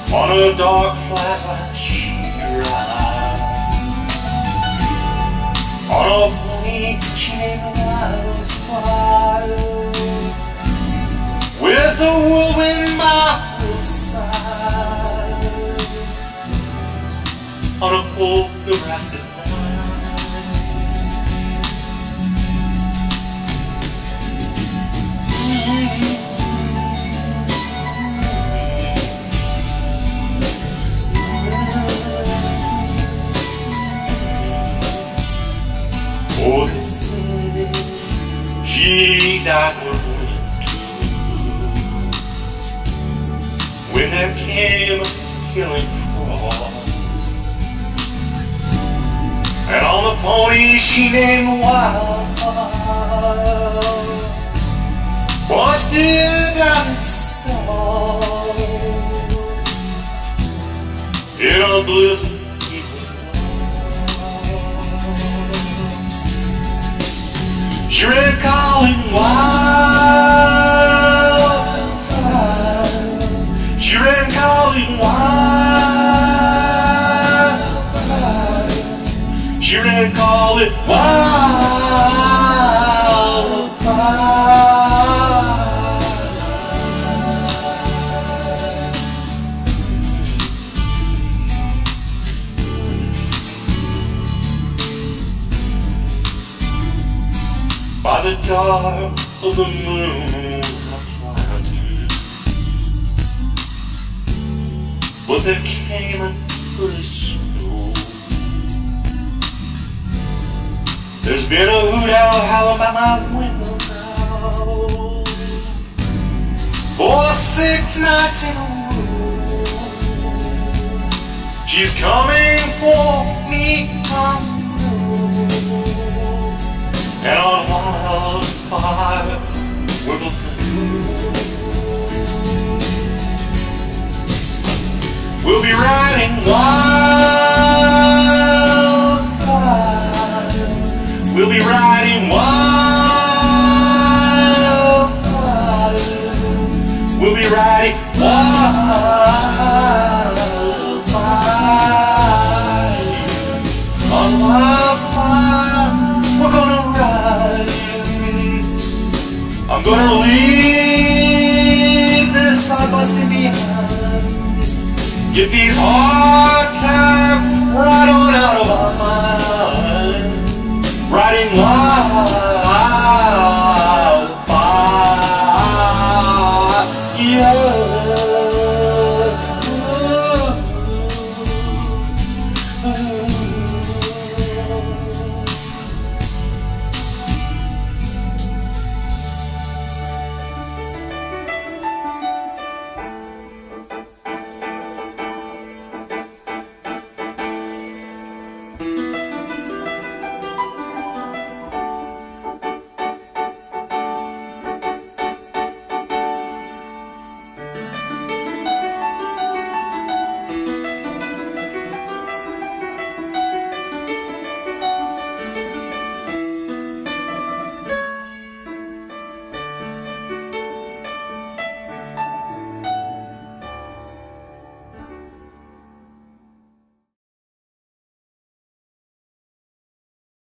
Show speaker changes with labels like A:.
A: On a dark flat she rides. On a pony she named Wildfire, with the whirlwind by her side. On a cold Nebraska night. Oh, they say she died when there came a killing frost, and on the pony she named Wildfire was still down in stall. In a blizzard he was lost. She ran calling Wildfire. She ran calling Wildfire. She ran calling Wildfire. By the dark of the moon I planted, but there came an early snow. There's been a hoot owl howling by my window now for 6 nights in a row. She's coming for me, and on Wildfire we're both blue. We'll be riding Wildfire. We'll be riding Wildfire. We'll be riding Wildfire. On Wildfire we're gonna ride. I'm gonna leave this side busted behind. Get these hard times right on out of our minds. Riding wild.